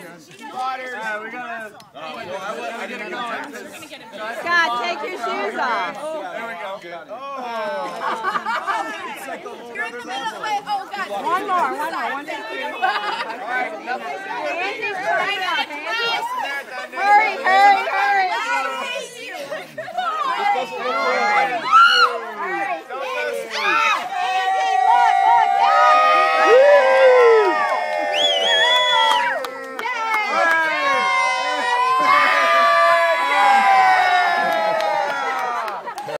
We gotta get it going. Scott, take your shoes off. There we go. You're in the middle. Wait, oh God. One more. 1, 2, 3. All right. Andy's trying to